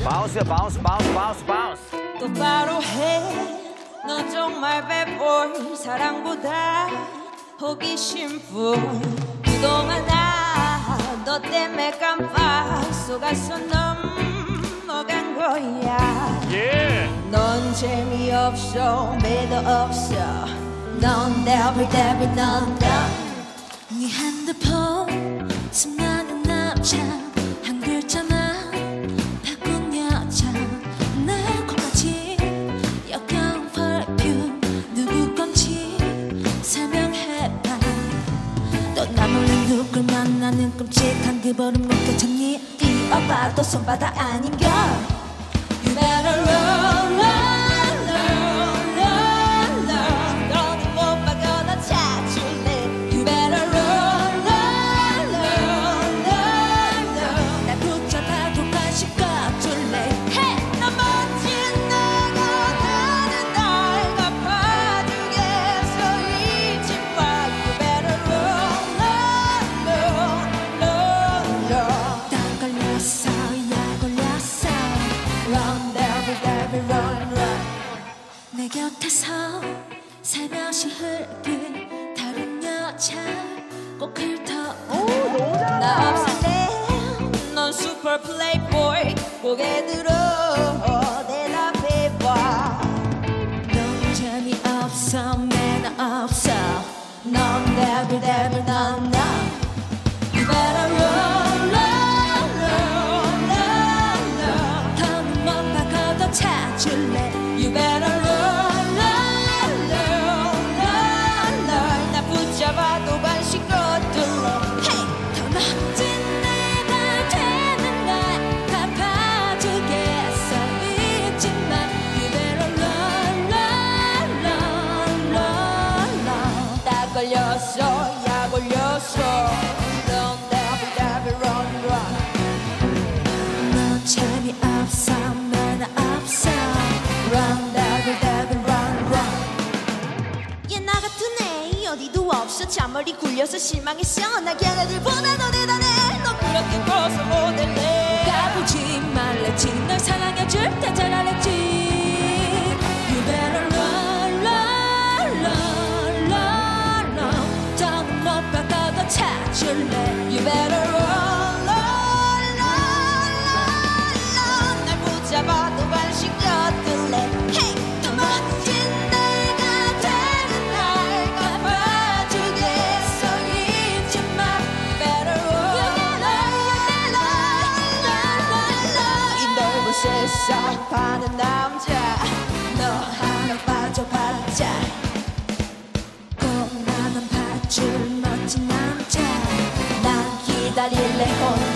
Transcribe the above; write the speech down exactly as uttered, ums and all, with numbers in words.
바운스야 바운스 바운스 바운스 바운스. 똑바로 해. 넌 정말 bad 사랑보다 호기심뿐. 그동안 나 너 때문에 깜빡 속아서 넘어간 거야. yeah. 넌 재미없어 매도 없어. 넌 devil devil 넌 넌. 네 핸드폰 수많은 남자 한 글자만 바꾼 여자. 내 코까지 역겨운 퍼퓸 누구 건지 설명해봐. 또 나 몰래 누굴 만나는 끔찍한 그 버릇 느껴졌니? 뛰어봐도 손바닥 아닌걸. You better run run run run run. 너는 못 박아나 찾을래. You better run run run run run. 날 붙잡아도 관심 꺼줄래. Hey! 너 멋진 내가 되는 날 갚아주겠어 잊지 마. You better run run run run run. 딱 걸렸어 약 올렸어. Run devil devil run run. 내 곁에서 살며시 흘린 다른 여자 꼭 훑어. 나 없을 땐넌 슈퍼 플레이보이. 고개 들어 대답해봐. 넌 재미없어 매너 없어. 넌 devil devil 넌 넌. You better run run run run run. 더는 못 박아도 찾을래. You better run run run run run. 나 붙잡아도 관심 거둘러. Hey! 더 멋진 내가 되는 날 갚아주겠어 잊지 마. You better run run run run run. 딱 걸렸어 약 올렸어. Run devil devil run run. 넌 재미없어 매너 없어. Run devil devil run run. 얘 나 같은 애 어디도 없어. 잔머리 굴려서 실망했어. 나 걔네들보다 더 대단해. 너 그렇게 커서 못할래. 까불지 말랬지. 널 사랑해줄 때 잘알았지. You better run run run run run. 더는 못 박아도 찾을래. You better run run run run run. 날 붙잡아도 관심 걷을래. Hey! 더 멋진 내가 되는 날 갚아주겠어 잊지 마. You better run run run run run. 이 넓은 세상 파는 남자 너 하나 빠져봤자. 꼭 나만 봐줄 멋진 남자. 난 기다릴래 혼자.